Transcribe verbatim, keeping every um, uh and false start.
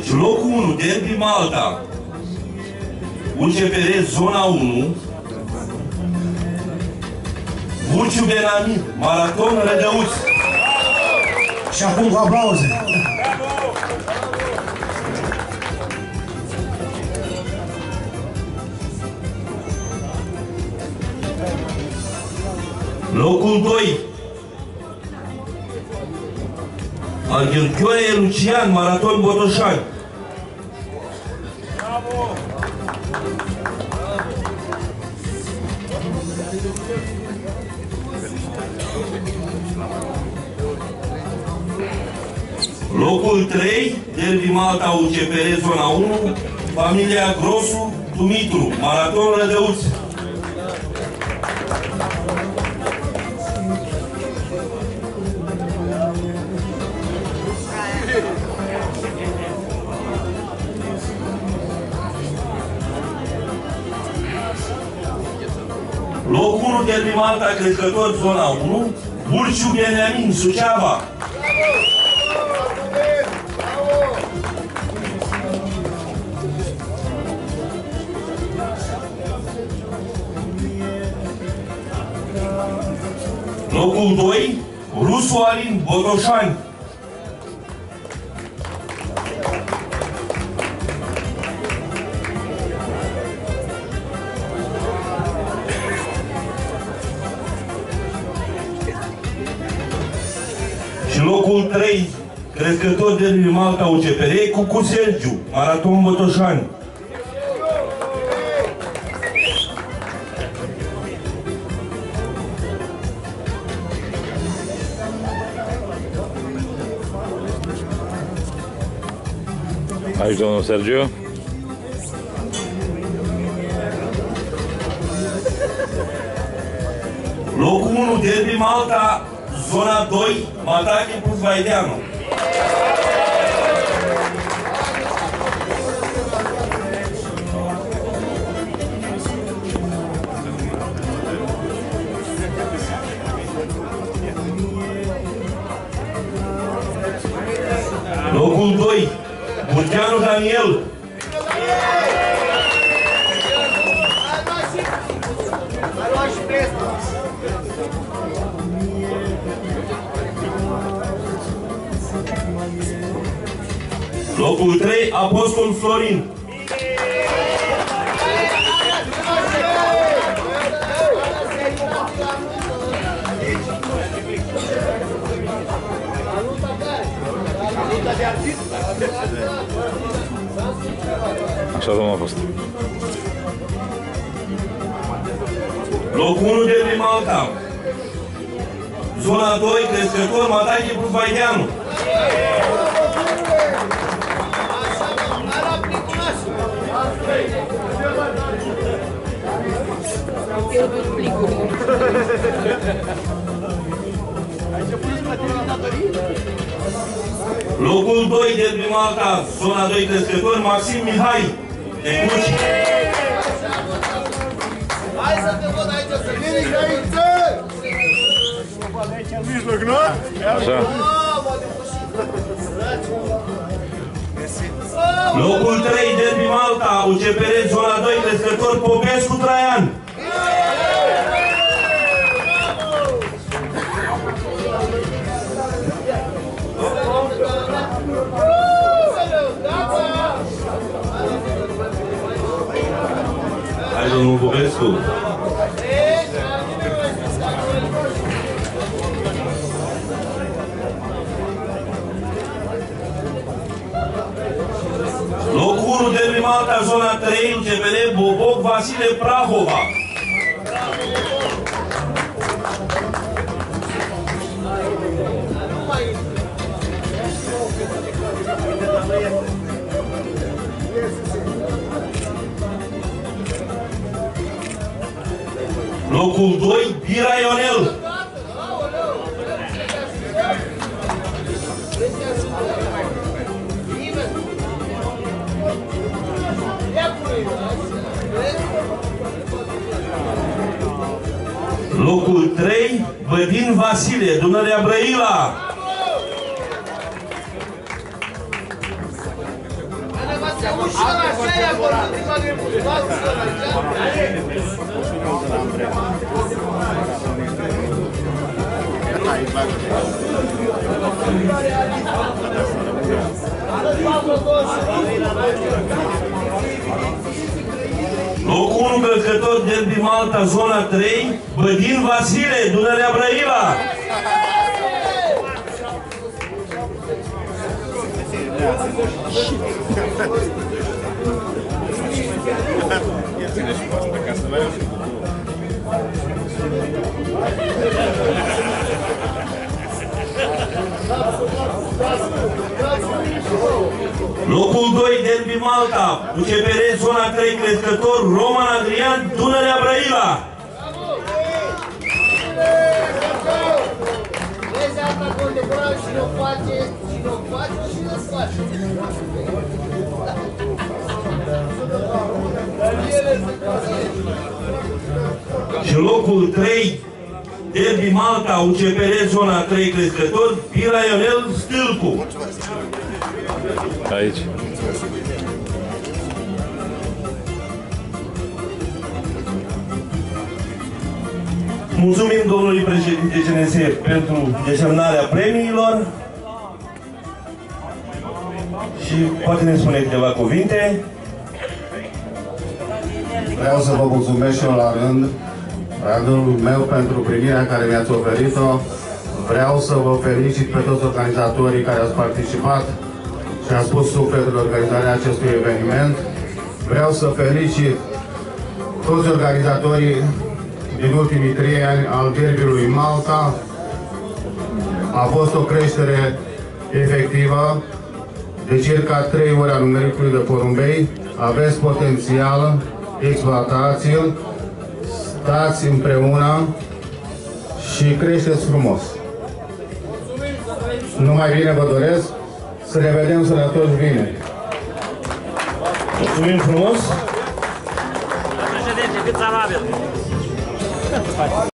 Deci locul unu, Derby Malta, U C P R zona unu, Vârciu Benami, Maraton Rădăuți. Și acum cu aplauze. Locul doi, Arghilchioare Lucian, Maraton Botoșani. Locul trei, Derby Malta U C P R zona unu, familia Grosu Dumitru, Maraton Rădăuți. Locul unu, Derby Malta, crescător zona unu, Vârciu Benjamin, Suceava. Locul doi, Rusu Alin, Botoșani. Și locul trei, crescător de Malta U C P R, Cucu Sergiu, Maraton Botoșani. Aici, domnul Sergiu. Locul unu, Derby Malta, zona doi, Matache plus Vaideanu. Locul doi, Burteanu Daniel. Locul trei, Apostol Florin. Așa, domnul Apostol. Locul unu, Derby Malta. Zona doi, crescător, Matache plus Vaideanu. Locul doi, Derby Malta, zona doi, crescător, Maxim Mihai, de Cluj. Hai să te văd aici, să veni aici! Aici în mijloc, nu? Așa. Locul trei, Derby Malta, U C P R, zona doi, crescător, Popescu Traian. Hai, domnul Popescu. Locul unu, Derby Malta, zona trei, U C P R, Boboc Vasile Prahova. Locul doi, Bira Ionel. Locul trei, Vădin Vasile, Dunărea Brăila. Locul unu, călcător Derby Malta, zona trei, Bădin Vasile, Dunărea Brăila. Locul doi, Derby Malta, U C P R, zona trei, crescător Roman Adrian, Dunărea Brăila. Vezi asta condecorat și nu face, și nu face și nu face. Și locul trei, Derby Malta, U C P R, zona trei, crescător Pira Ionel Stâlpu. Aici. Mulțumim domnului președinte C N S pentru desemnarea premiilor și poate ne spune câteva cuvinte. Vreau să vă mulțumesc și eu la rând, rândul meu pentru primirea care mi-ați oferit-o. Vreau să vă felicit pe toți organizatorii care ați participat și ați pus sufletul organizarea acestui eveniment. Vreau să felicit toți organizatorii din ultimii trei ani al Derby-ului Malta. A fost o creștere efectivă de circa trei ori a numericului de porumbei. Aveți potențial, exploatați-l, stați împreună și creșteți frumos. Numai bine vă doresc, să ne vedem sănătoși bine. Mulțumim frumos! Președinte, cât amabil!